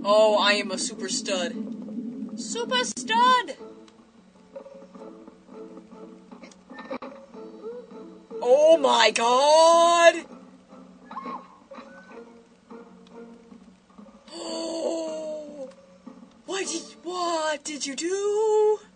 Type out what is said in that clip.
Oh, I am a super stud. Super stud! Oh my god! Oh! What did you do?